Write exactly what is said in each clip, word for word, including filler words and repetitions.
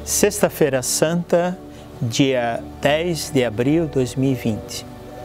Sexta-feira Santa, dia dez de abril de dois mil e vinte.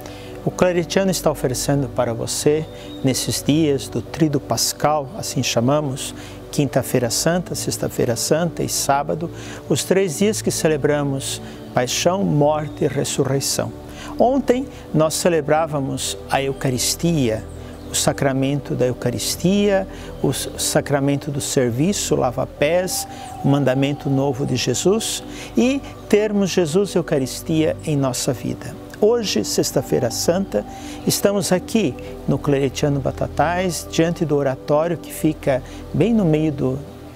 O Claretiano está oferecendo para você, nesses dias do Tríduo Pascal, assim chamamos, Quinta-feira Santa, Sexta-feira Santa e Sábado, os três dias que celebramos Paixão, Morte e Ressurreição. Ontem nós celebrávamos a Eucaristia, o sacramento da Eucaristia, o sacramento do serviço, lava-pés, o mandamento novo de Jesus e termos Jesus e Eucaristia em nossa vida. Hoje, Sexta-feira Santa, estamos aqui no Claretiano Batatais, diante do oratório que fica bem no meio do,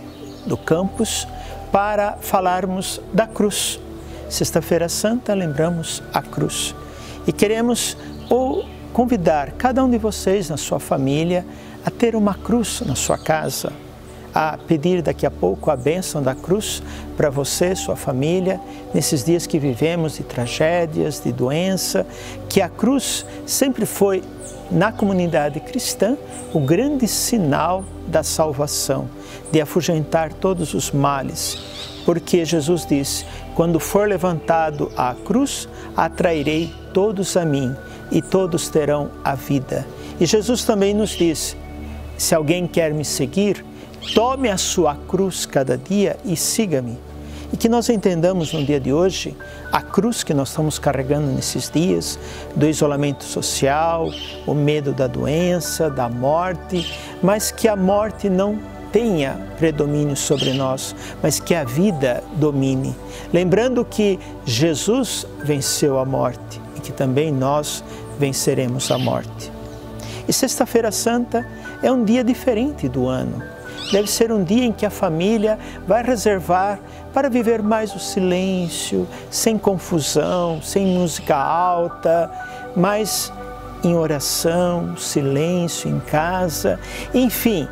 do campus, para falarmos da cruz. Sexta-feira Santa, lembramos a cruz. E queremos o convidar cada um de vocês na sua família a ter uma cruz na sua casa, a pedir daqui a pouco a bênção da cruz para você, sua família, nesses dias que vivemos de tragédias, de doença, que a cruz sempre foi, na comunidade cristã, o grande sinal da salvação, de afugentar todos os males, porque Jesus disse, quando for levantado a cruz, atrairei todos a mim, e todos terão a vida. E Jesus também nos diz, se alguém quer me seguir, tome a sua cruz cada dia e siga-me. E que nós entendamos no dia de hoje a cruz que nós estamos carregando nesses dias, do isolamento social, o medo da doença, da morte, mas que a morte não tenha predomínio sobre nós, mas que a vida domine. Lembrando que Jesus venceu a morte e que também nós venceremos a morte. E Sexta-feira Santa é um dia diferente do ano. Deve ser um dia em que a família vai reservar para viver mais o silêncio, sem confusão, sem música alta, mas em oração, silêncio em casa, enfim,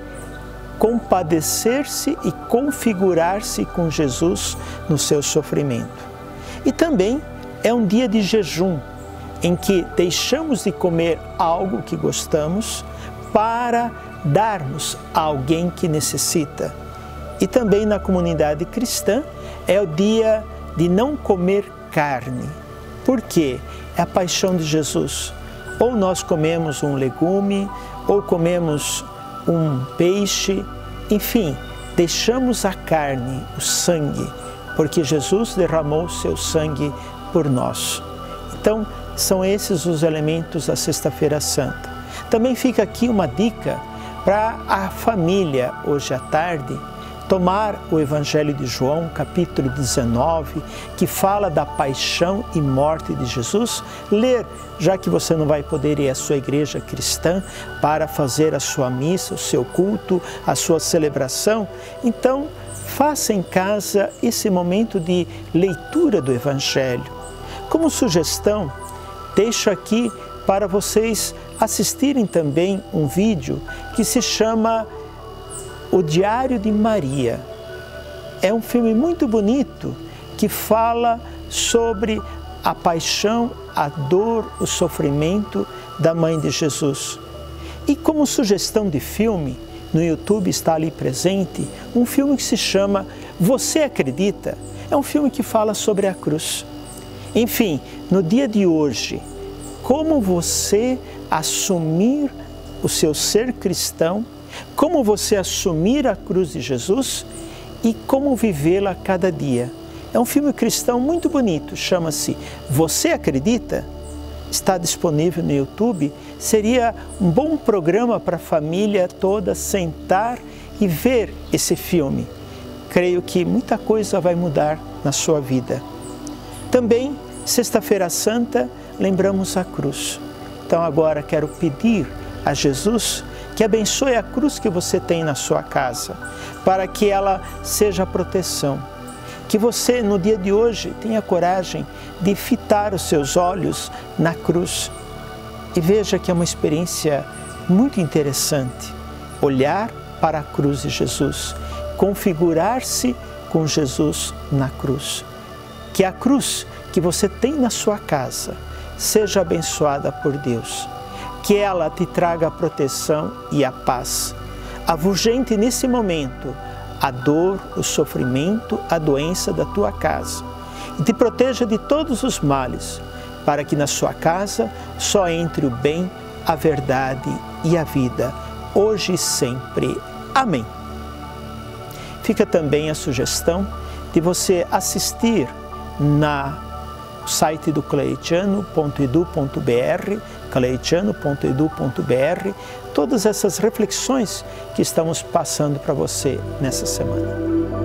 compadecer-se e configurar-se com Jesus no seu sofrimento. E também é um dia de jejum, em que deixamos de comer algo que gostamos para darmos a alguém que necessita. E também na comunidade cristã é o dia de não comer carne. Por quê? É a paixão de Jesus. Ou nós comemos um legume, ou comemos um peixe, enfim, deixamos a carne, o sangue, porque Jesus derramou seu sangue por nós. Então, são esses os elementos da Sexta-feira Santa. Também fica aqui uma dica para a família, hoje à tarde, tomar o Evangelho de João, capítulo dezenove, que fala da paixão e morte de Jesus, ler, já que você não vai poder ir à sua igreja cristã para fazer a sua missa, o seu culto, a sua celebração, então faça em casa esse momento de leitura do Evangelho. Como sugestão, deixo aqui para vocês assistirem também um vídeo que se chama O Diário de Maria. É um filme muito bonito que fala sobre a paixão, a dor, o sofrimento da mãe de Jesus. E como sugestão de filme, no YouTube está ali presente um filme que se chama Você Acredita? É um filme que fala sobre a cruz. Enfim, no dia de hoje, como você assumir o seu ser cristão, como você assumir a cruz de Jesus e como vivê-la a cada dia. É um filme cristão muito bonito, chama-se Você Acredita? Está disponível no YouTube. Seria um bom programa para a família toda sentar e ver esse filme. Creio que muita coisa vai mudar na sua vida. Também, Sexta-feira Santa, lembramos a cruz. Então agora quero pedir a Jesus que abençoe a cruz que você tem na sua casa, para que ela seja a proteção. Que você, no dia de hoje, tenha coragem de fitar os seus olhos na cruz. E veja que é uma experiência muito interessante. Olhar para a cruz de Jesus, configurar-se com Jesus na cruz. Que a cruz que você tem na sua casa seja abençoada por Deus. Que ela te traga a proteção e a paz. Avugente nesse momento a dor, o sofrimento, a doença da tua casa e te proteja de todos os males, para que na sua casa só entre o bem, a verdade e a vida, hoje e sempre. Amém. Fica também a sugestão de você assistir na site do cleitiano ponto edu ponto br, cleitiano ponto edu ponto br, todas essas reflexões que estamos passando para você nessa semana.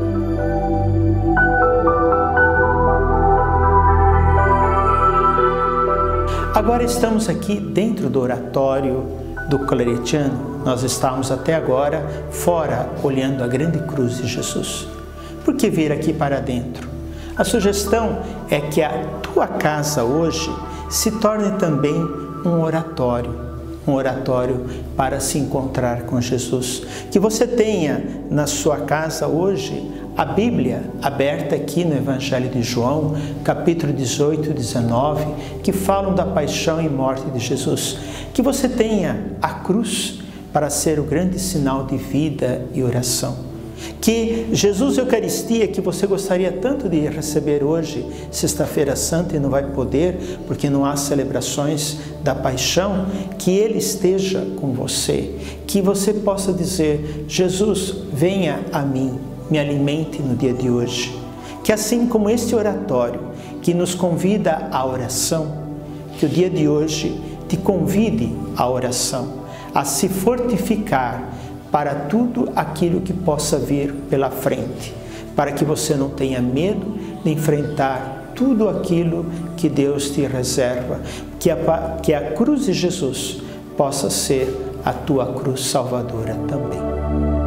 Agora estamos aqui dentro do oratório do Cleretiano. Nós estamos até agora fora, olhando a grande cruz de Jesus. Por que vir aqui para dentro? A sugestão é que a tua casa hoje se torne também um oratório, um oratório para se encontrar com Jesus. Que você tenha na sua casa hoje a Bíblia aberta aqui no Evangelho de João, capítulo dezoito e dezenove, que falam da paixão e morte de Jesus. Que você tenha a cruz para ser o grande sinal de vida e oração. Que Jesus Eucaristia, que você gostaria tanto de receber hoje, sexta-feira santa, e não vai poder, porque não há celebrações da paixão, que Ele esteja com você. Que você possa dizer: Jesus, venha a mim, me alimente no dia de hoje. Que assim como este oratório, que nos convida à oração, que o dia de hoje te convide à oração, a se fortificar para tudo aquilo que possa vir pela frente, para que você não tenha medo de enfrentar tudo aquilo que Deus te reserva, que a, que a cruz de Jesus possa ser a tua cruz salvadora também.